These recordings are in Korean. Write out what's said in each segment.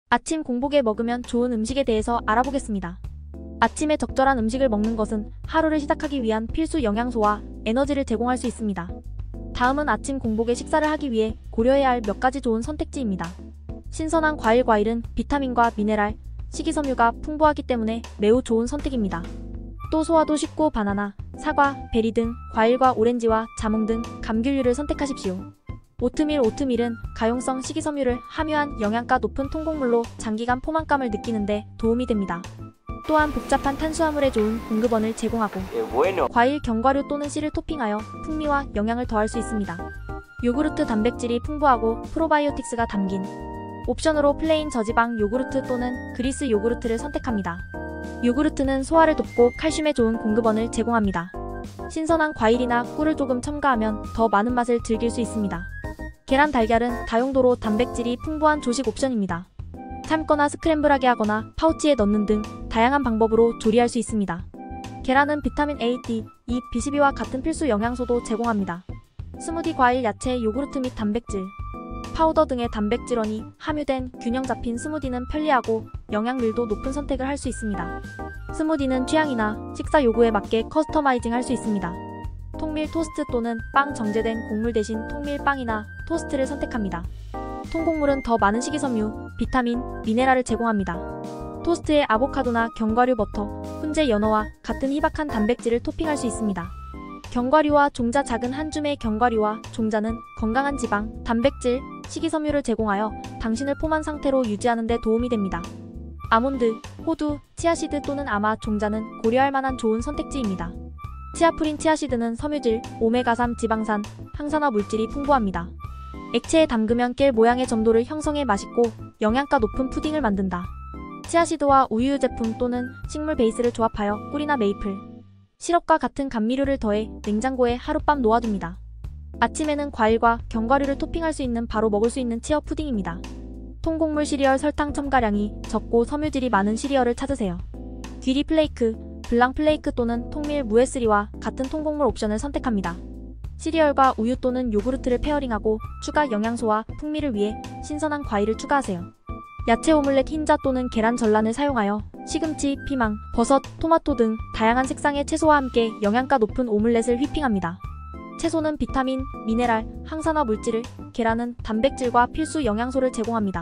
아침 공복에 먹으면 좋은 음식에 대해서 알아보겠습니다. 아침에 적절한 음식을 먹는 것은 하루를 시작하기 위한 필수 영양소와 에너지를 제공할 수 있습니다. 다음은 아침 공복에 식사를 하기 위해 고려해야 할 몇 가지 좋은 선택지입니다. 신선한 과일은 비타민과 미네랄, 식이섬유가 풍부하기 때문에 매우 좋은 선택입니다. 또 소화도 쉽고 바나나, 사과, 베리 등 과일과 오렌지와 자몽 등 감귤류를 선택하십시오. 오트밀은 가용성 식이섬유를 함유한 영양가 높은 통곡물로 장기간 포만감을 느끼는데 도움이 됩니다. 또한 복잡한 탄수화물에 좋은 공급원을 제공하고 과일, 견과류 또는 씨를 토핑하여 풍미와 영양을 더할 수 있습니다. 요구르트 단백질이 풍부하고 프로바이오틱스가 담긴 옵션으로 플레인 저지방 요구르트 또는 그리스 요구르트를 선택합니다. 요구르트는 소화를 돕고 칼슘에 좋은 공급원을 제공합니다. 신선한 과일이나 꿀을 조금 첨가하면 더 많은 맛을 즐길 수 있습니다. 계란, 달걀은 다용도로 단백질이 풍부한 조식 옵션입니다. 삶거나 스크램블하게 하거나 파우치에 넣는 등 다양한 방법으로 조리할 수 있습니다. 계란은 비타민 A, D, E, B12와 같은 필수 영양소도 제공합니다. 스무디, 과일, 야채, 요구르트 및 단백질, 파우더 등의 단백질원이 함유된 균형 잡힌 스무디는 편리하고 영양밀도 높은 선택을 할 수 있습니다. 스무디는 취향이나 식사 요구에 맞게 커스터마이징 할 수 있습니다. 통밀 토스트 또는 빵, 정제된 곡물 대신 통밀빵이나 토스트를 선택합니다. 통곡물은 더 많은 식이섬유, 비타민, 미네랄을 제공합니다. 토스트에 아보카도나 견과류, 버터, 훈제 연어와 같은 희박한 단백질을 토핑할 수 있습니다. 견과류와 종자, 작은 한 줌의 견과류와 종자는 건강한 지방, 단백질, 식이섬유를 제공하여 당신을 포만 상태로 유지하는 데 도움이 됩니다. 아몬드, 호두, 치아시드 또는 아마 종자는 고려할 만한 좋은 선택지입니다. 치아프린 치아시드는 섬유질, 오메가3 지방산, 항산화 물질이 풍부합니다. 액체에 담그면 깰 모양의 점도를 형성해 맛있고 영양가 높은 푸딩을 만든다. 치아시드와 우유 제품 또는 식물 베이스를 조합하여 꿀이나 메이플, 시럽과 같은 감미료를 더해 냉장고에 하룻밤 놓아둡니다. 아침에는 과일과 견과류를 토핑할 수 있는 바로 먹을 수 있는 치어 푸딩입니다. 통곡물 시리얼, 설탕 첨가량이 적고 섬유질이 많은 시리얼을 찾으세요. 귀리 플레이크, 블랑 플레이크 또는 통밀 무에스리와 같은 통곡물 옵션을 선택합니다. 시리얼과 우유 또는 요구르트를 페어링하고 추가 영양소와 풍미를 위해 신선한 과일을 추가하세요. 야채 오믈렛, 흰자 또는 계란 전란을 사용하여 시금치, 피망, 버섯, 토마토 등 다양한 색상의 채소와 함께 영양가 높은 오믈렛을 휘핑합니다. 채소는 비타민, 미네랄, 항산화 물질을, 계란은 단백질과 필수 영양소를 제공합니다.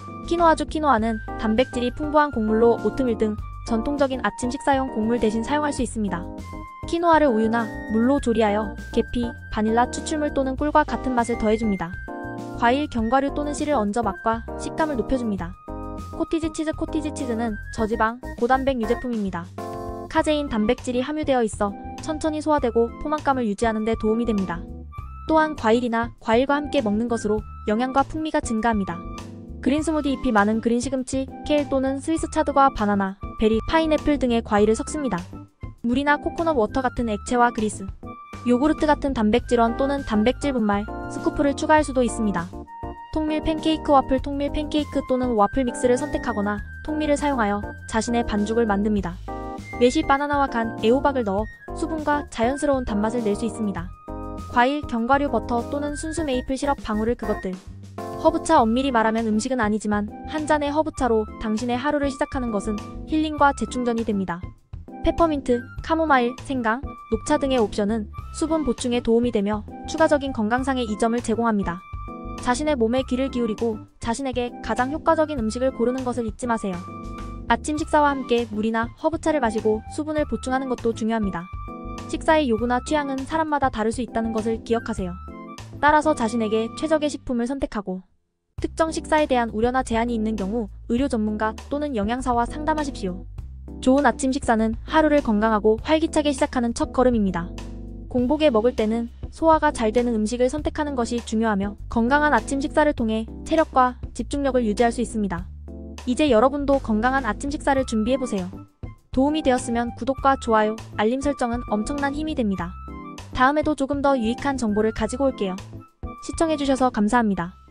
키노아는 단백질이 풍부한 곡물로 오트밀 등 전통적인 아침 식사용 곡물 대신 사용할 수 있습니다. 키노아를 우유나 물로 조리하여 계피, 바닐라 추출물 또는 꿀과 같은 맛을 더해줍니다. 과일, 견과류 또는 씨를 얹어 맛과 식감을 높여줍니다. 코티지 치즈는 저지방, 고단백 유제품입니다. 카제인 단백질이 함유되어 있어 천천히 소화되고 포만감을 유지하는 데 도움이 됩니다. 또한 과일과 함께 먹는 것으로 영양과 풍미가 증가합니다. 그린 스무디, 잎이 많은 그린 시금치, 케일 또는 스위스 차드과 바나나, 베리, 파인애플 등의 과일을 섞습니다. 물이나 코코넛 워터 같은 액체와 그리스, 요구르트 같은 단백질원 또는 단백질 분말, 스쿠프를 추가할 수도 있습니다. 통밀 팬케이크, 통밀 팬케이크 또는 와플 믹스를 선택하거나 통밀을 사용하여 자신의 반죽을 만듭니다. 메시, 바나나와 간, 애호박을 넣어 수분과 자연스러운 단맛을 낼 수 있습니다. 과일, 견과류, 버터 또는 순수 메이플 시럽 방울을 그것들. 허브차, 엄밀히 말하면 음식은 아니지만 한 잔의 허브차로 당신의 하루를 시작하는 것은 힐링과 재충전이 됩니다. 페퍼민트, 카모마일, 생강, 녹차 등의 옵션은 수분 보충에 도움이 되며 추가적인 건강상의 이점을 제공합니다. 자신의 몸에 귀를 기울이고 자신에게 가장 효과적인 음식을 고르는 것을 잊지 마세요. 아침 식사와 함께 물이나 허브차를 마시고 수분을 보충하는 것도 중요합니다. 식사의 요구나 취향은 사람마다 다를 수 있다는 것을 기억하세요. 따라서 자신에게 최적의 식품을 선택하고 특정 식사에 대한 우려나 제한이 있는 경우 의료 전문가 또는 영양사와 상담하십시오. 좋은 아침 식사는 하루를 건강하고 활기차게 시작하는 첫 걸음입니다. 공복에 먹을 때는 소화가 잘 되는 음식을 선택하는 것이 중요하며 건강한 아침 식사를 통해 체력과 집중력을 유지할 수 있습니다. 이제 여러분도 건강한 아침 식사를 준비해보세요. 도움이 되었으면 구독과 좋아요, 알림 설정은 엄청난 힘이 됩니다. 다음에도 조금 더 유익한 정보를 가지고 올게요. 시청해주셔서 감사합니다.